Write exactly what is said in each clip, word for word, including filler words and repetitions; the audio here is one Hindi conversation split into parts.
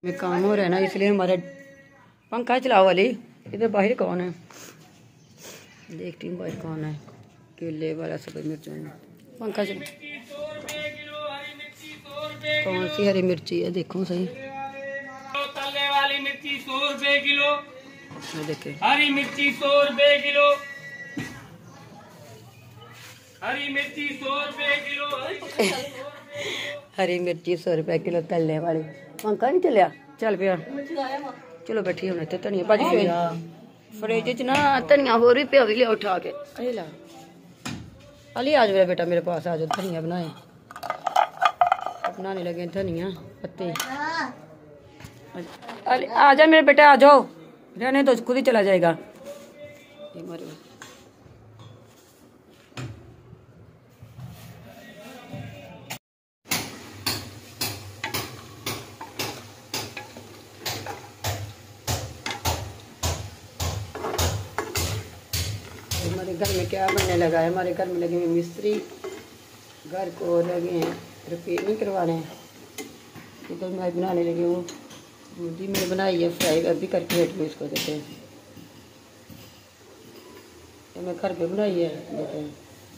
में काम हो रहा है ना, इसलिए हमारे पंखा चलाओ वाली। इधर बाहर कौन है, देखती हूँ बाहर कौन है। केले वाला सब मिर्च पंखा चला। कौन सी हरी मिर्ची है, देखो सही। तलने वाली मिर्ची सौ रुपए किलो। देखे हरी मिर्ची सौ रुपए किलो। हरी मिर्ची सौ रुपए किलो। हरी मिर्ची सौ रुपए किलो तलने वाली। पंखा नहीं चलिया, चल पिया। चलो बैठी हमने तो धनिया भाजी फ्रिज च ना धनिया होर भी पिया भी लिया उठा के। अरे ला अली आज मेरा बेटा मेरे पास आ जाओ, धनिया बनाए बनाने लगे धनिया पत्ते। आ जा मेरे बेटा, आ जाओ, रहने तो खुद ही चला जाएगा। ये मारे हमारे घर में क्या बनने लगा है। हमारे घर में लगे हुए मिस्त्री, घर को लगे हैं रिपेयर नहीं करवाने। इधर मैं बनाने लगी हूँ बूंदी में बनाई है फ्राई, अभी करके हेट में इसको देते हैं। ये मैं घर पे बनाई है, देते हैं।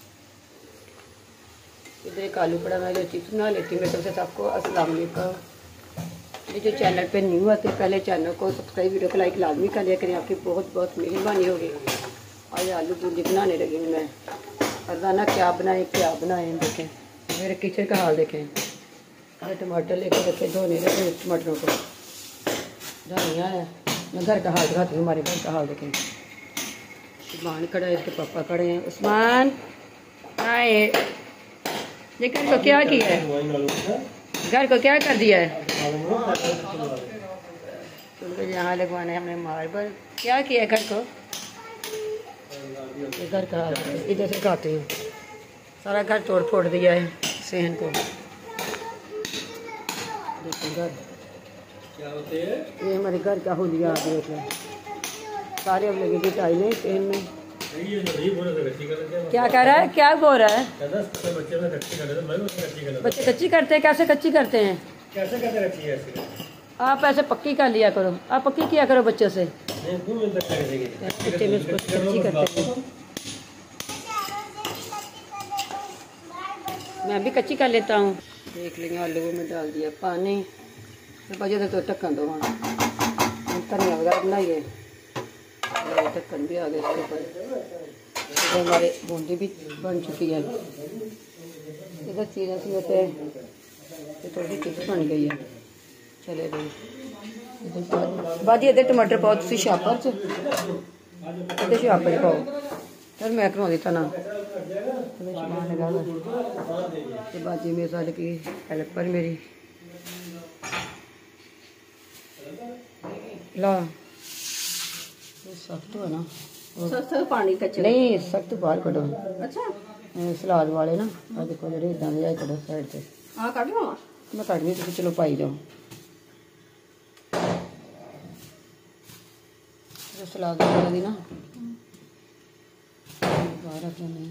इधर एक आलू पड़ा, मैं जो चिप्स बना लेती हूँ। मेरी तरफ से सबको अस्सलाम वालेकुम। ये जो चैनल पे न्यू आते हैं, पहले चैनल को सब्सक्राइब, वीडियो को लाइक लाजमी कर लिया करें, आपकी बहुत बहुत मेहरबानी होगी। आज आलू बूंदी बनाने लगी हूँ मैं। अरदाना क्या बनाए क्या बनाए, देखें मेरे किचन का हाल देखें। अरे टमाटर लेकर रखे, धोने लगे टमाटरों को, धनिया है। मैं घर का हाल दिखाती हूँ, हमारे घर का हाल देखें। उस्मान खड़ा है, इसके पापा खड़े हैं। उस्मान आए, लेकिन तो क्या किया है, घर को क्या कर दिया है। तो यहाँ लगवाना है हमने मार्बल, क्या किया है घर को। घर का इधर से खाते हैं, सारा घर तोड़ फोड़ दिया है सहन को। देखो घर क्या होते हैं, ये हमारे घर का हुलिया आ गया। सारे अब लगे थे टाइलें सहन में। क्या कह रहा है, क्या बोल रहा है। बच्चे कच्ची करते हैं, कैसे कच्ची करते हैं, कैसे करते हैं। आप ऐसे पक्की कर लिया करो, आप पक्की किया करो बच्चों से। बच्चे में इसको कच्ची करते हैं, मैं भी कच्ची कर लेता हूँ। देख लेंगे आलू में डाल दिया पानी, बजे तो ढक्कन दो। धनिया वगैरह बनाइए, ढक्कन भी आ गया इसके ऊपर। हमारे बूंदी भी बन चुकी है। इधर चीज़ें समेते थोड़ी चिप्स बन गई है, चले गई बाजी। इधर टमाटर पाओ तुम छापर च, इधर छापर पाओ। फिर मैं करा दिता ना समान लगा बाजी मेरे साल की हेल्पर मेरी ला। सख्त हो ना, सख्त पानी कच्चे नहीं, सख्त बाहर कढ़ो। अच्छा सलाद वाले ना, आ देखो जेडे इदा दे कढ़ो साइड से। आ कढ़ लो, मैं कढ़ दी, चलो पाई जाओ। सलाद वाले दी ना बाहर रख लेने।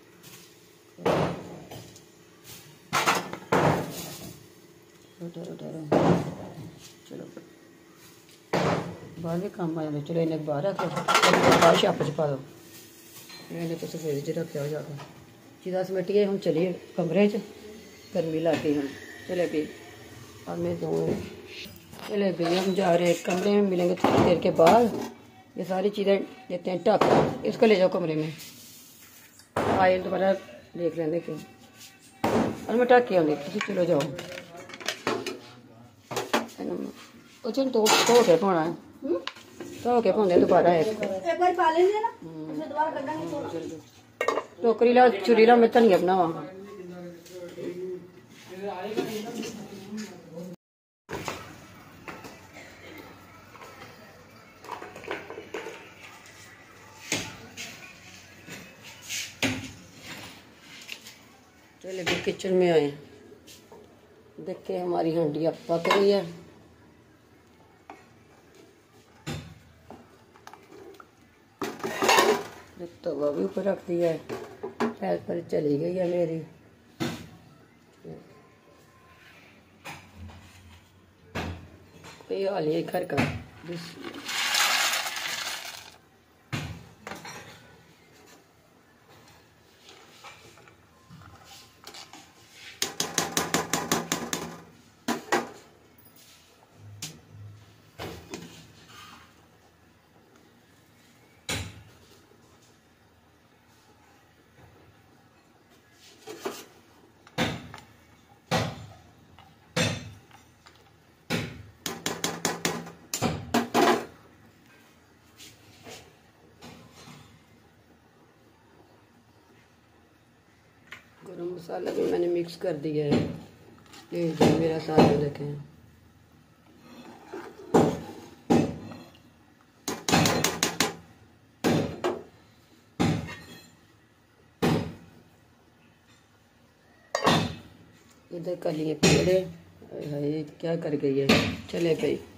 चलो बाहर भी काम आ जाते। चलो इन्हें बाहर रख लो, बाहर छाप च पा दो। इन्हें तो सफेद च रखे हो जाकर चीज़ा समेटिए। हम चलिए कमरे च, गर्मी लग गई हम। चले भी हमें दो चले भी हम जा रहे कमरे में, मिलेंगे थोड़ी देर के बाद। ये सारी चीज़ें देते हैं ढक, इसको ले जाओ कमरे में। आए दोबारा देख लेंगे क्यों, और मैं ढक के आऊँगी, चलो जाओ। चल तो धो के पाना है, धो के पाने दोबारा एक बार पा लेंगे ना, उसमें दोबारा करेंगे। टोकरी ला, छुरी ला, मैं धनिया बनावा। चले भी किचन में आए, देखे हमारी हंडिया पक रही है। तवा भी ऊपर रख दिया है, गैस पर चली गई है मेरी। ये हाल है घर का। गरम मसाला भी मैंने मिक्स कर दिया है। ये जो मेरा साथ देखें, इधर कर लिए पेड़े। क्या कर गई है, चले भाई।